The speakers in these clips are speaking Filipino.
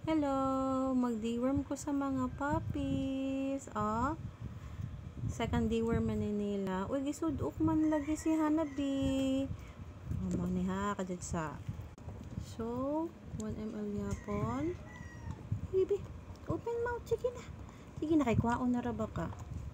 Hello, mag-deworm ko sa mga puppies. Second deworm man nila. Uy, gisudok man lagi si Hanabi. Mo ni ha kadto sa. So, 1 ml yapon. Bibi, open mouth, sige na. Sige na kay kuhaon na ra ba ka?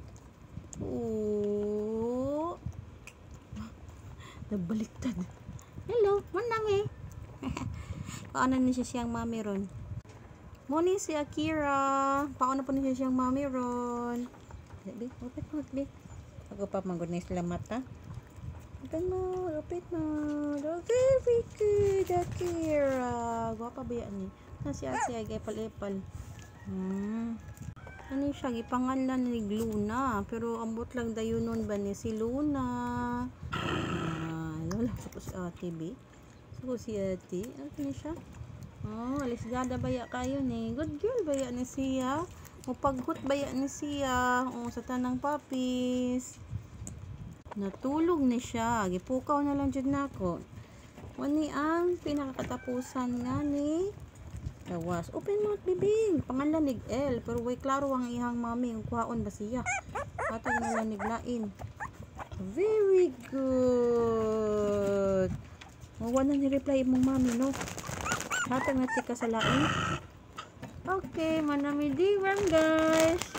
Oo. Nabaliktad. Hello, manami. Paano ni siya siyang mami ron? Muni si Akira. Paano po niya siyang mami ron? Be, open mo, be. Ako pa manggod na sila mata. Open mo, open mo. Oh, very good, Akira. Gwapa ba yan eh? Na si Ate ay epal-epal. Ano siya? Gipangalan ni Luna. Pero ambot lang dayunon ba ni si Luna? Wala sa si Ate, be. So, si Ate. Ano siya? Alis gada baya kayo ni. Good girl baya ni siya. Mupaghut baya ni siya. Sa tanang puppies. Natulog ni siya. Gipukaw na lang jud nako. Wani ang pinakakatapusan nga ni Tawas. Open mouth, bibing. Panganlanig L. Pero way klaro ang ihang mami. Ang kuhaon ba siya? Patag na lang niglain. Very good. Wala ni reply mong mami, no? Hatag na tika sa lain. Okay, manami deworm guys.